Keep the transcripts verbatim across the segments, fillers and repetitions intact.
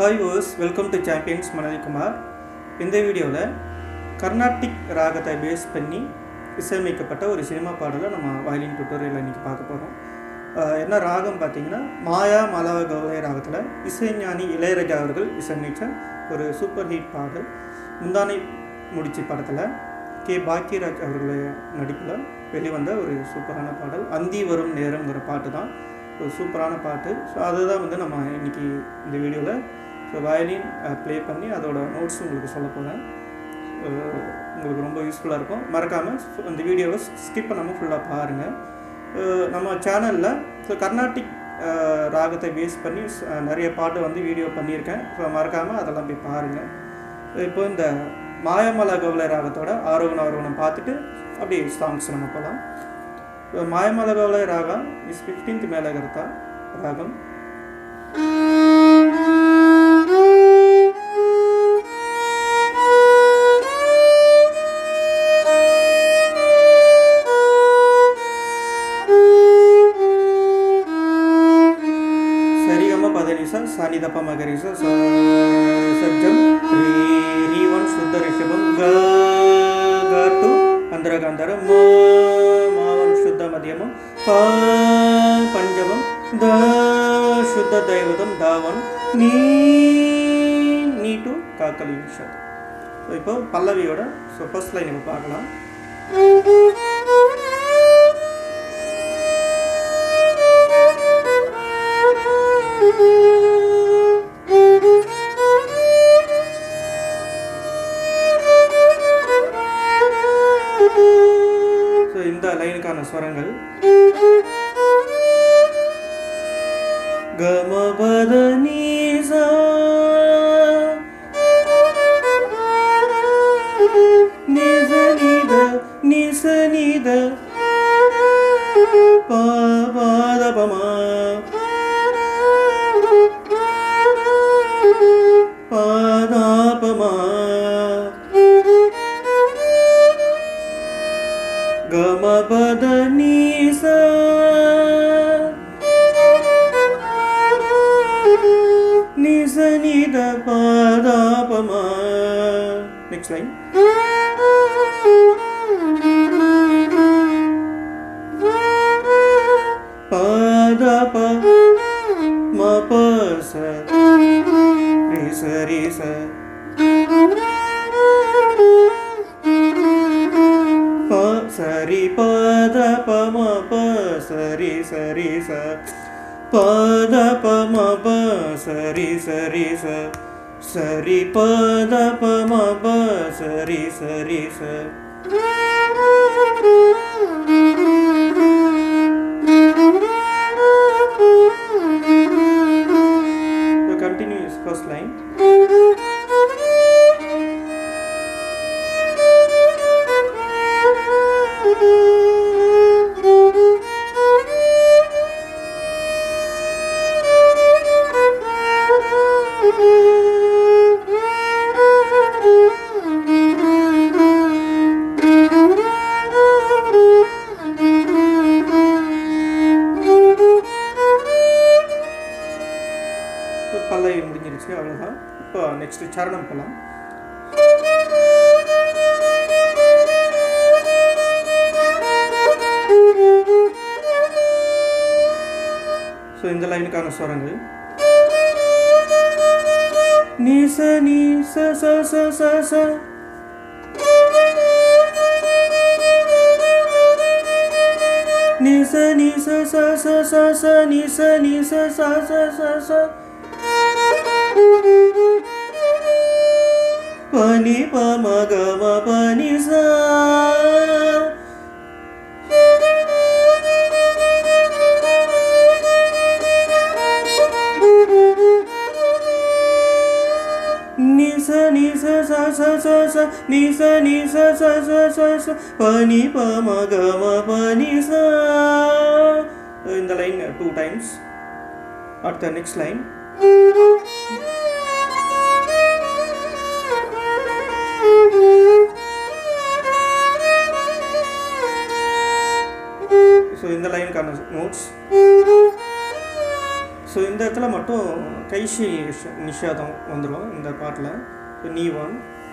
Hi viewers, welcome to Champions Manali Kumar. இந்த வீடியோல கர்நாடிக் ராகத்தை பேஸ் பண்ணி இசையமைக்கப்பட்ட ஒரு சினிமா பாடலை நம்ம வயலின் டியூட்டோரியல்ல இன்னைக்கு பார்க்க போறோம். என்ன ராகம் பாத்தீங்கன்னா மாயா மலவ கௌளை ராகத்துல இசைஞானி இளையராஜா அவர்கள் இசையமைச்ச ஒரு சூப்பர் ஹிட் பாடல். முந்தானை முடிச்சி படத்துல கே பாக்கியராஜ் அவர்களுடைய நடிப்புல வெளிவந்த ஒரு சூப்பரான பாடல். அந்தி வரும் நேரம்ங்கற பாட்டு தான் ஒரு சூப்பரான பாட்டு. ஸோ அதுதான் வந்து நம்ம இன்னைக்கு இந்த வீடியோவில் ஸோ வயலின் ப்ளே பண்ணி அதோட நோட்ஸ் உங்களுக்கு சொல்ல போகிறேன். உங்களுக்கு ரொம்ப யூஸ்ஃபுல்லாக இருக்கும். மறக்காமல் இந்த வீடியோவை ஸ்கிப் பண்ணாமல் ஃபுல்லாக பாருங்கள். நம்ம சேனலில் ஸோ கர்நாடிக் ராகத்தை பேஸ் பண்ணி நிறைய பாட்டு வந்து வீடியோ பண்ணியிருக்கேன். ஸோ மறக்காமல் அதெல்லாம் போய் பாருங்கள். இப்போ இந்த மாயமல கௌளை ராகத்தோட ஆரோகண ஆரோகணம் பார்த்துட்டு அப்படியே சாங்ஸ் நம்ம போகலாம். மாயமல கௌளை ராகம் இஸ் fifteenth மேலகர்த்தா ராகம். சரிகம பதனிச சானிதப்ப மகரிச சஜ்ஜம் ரீ ரீ ஒன் சுத்த ரிஷபம் க க டூ அந்தரகாந்தர ம மாவன் சுத்த மதியமம் ப பஞ்சமம் த சுத்த தைவதம் தாவன் நீ நீ டு காக்கலி நிஷத். இப்போ பல்லவியோட ஸோ ஃபர்ஸ்ட் லைன் நம்ம பார்க்கலாம். ஸோ இந்த லைனுக்கான ஸ்வரங்கள் கமபத நீசா நிசனித நிசனித பாபாதபமா பாதாபமா கமபத நீசா நிசனித பாதாபமா. நெக்ஸ்ட் லைன் பாதாப மபச ரிச ரிச ப சரி பத பம ப சரி சரி ச பத பம ப சரி சரி ச சரி பத பம ப சரி சரி ச. Continue his first line. பல்லவி முடிஞ்சிருச்சு, அவ்வளோதான். இப்போ நெக்ஸ்ட் சரணம் போகலாம். ஸோ இந்த லைனுக்கான ஸ்வரங்கள் நீச நீச ச ச ச ச நீச நீச ச ச ச ச நீச நீச ச ச ச ச பனி பம கம பனி ச நிச நிச ச ச ச ச நிச நிச ச ச ச ச பனி பம கம பனி ச. இந்த லைன் டூ டைம்ஸ். அடுத்த நெக்ஸ்ட் லைன் ஸோ இந்த லைனுக்கான நோட்ஸ் ஸோ இந்த இடத்துல மட்டும் கைஷி நிஷாதம் வந்துடும் இந்த பாட்டில். ஸோ நீ ஒன்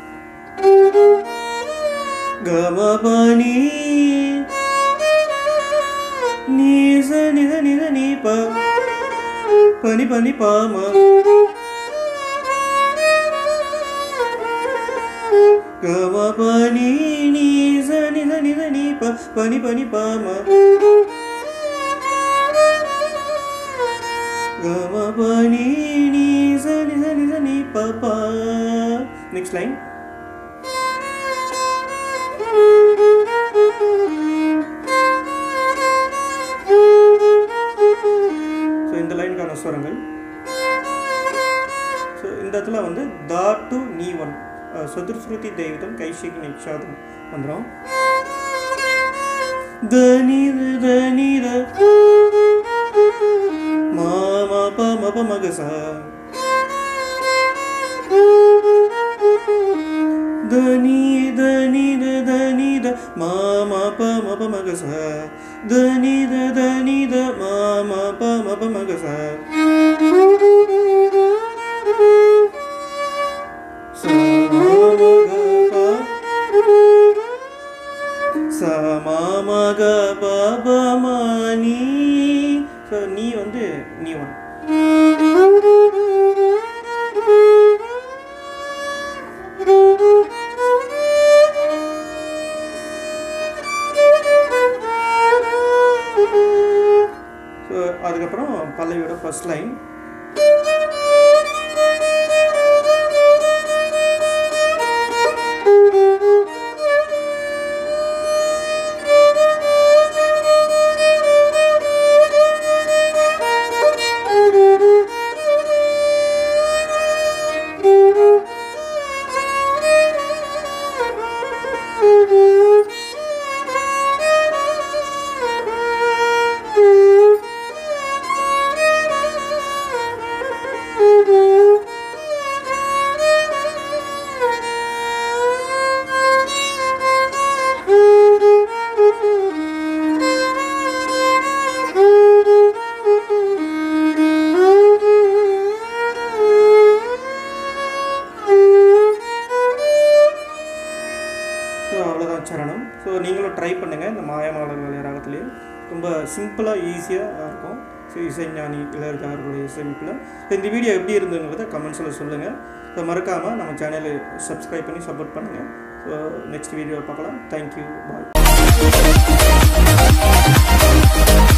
கமபனி நீச நித நித நீ ப பனி பனி பாம கமபனி நீச நித நித நீ ப பனி பனி பாம கமபனி நீச நித நித நீ ப ப. நெக்ஸ்ட் லைன் இந்த லைனுக்கான ஸ்வரங்கள். ஸோ இந்த இடத்துல வந்து தா டு நீ ஒன் சதுர்ஸ்ருதி தெய்வதம் கைஷிக் நிஷாதம் வந்துடும். தனித தனித மாமா ப மப மகசா தனி தனித தனித மாமா ப மப மகசா தனித தனித மாமா ப மப மகசா சமாமக பபமணி. ஸோ நீ வந்து நீ ஒன். ஸோ அதுக்கப்புறம் பல்லவியோட ஃபர்ஸ்ட் லைன் அவ்வளோதான் சரணம். ஸோ நீங்களும் ட்ரை பண்ணுங்கள் இந்த மாயமாளர் ராகத்துலேயே. ரொம்ப சிம்பிளாக ஈஸியாக இருக்கும். ஸோ இசைஞானி இளையராஜா அவர்களுடைய இசையமைப்பில். ஸோ இந்த வீடியோ எப்படி இருந்ததுங்கிறத கமெண்ட்ஸில் சொல்லுங்கள். ஸோ மறக்காமல் நம்ம சேனலை சப்ஸ்கிரைப் பண்ணி சப்போர்ட் பண்ணுங்கள். ஸோ நெக்ஸ்ட் வீடியோவில் பார்க்கலாம். தேங்க்யூ, பாய்.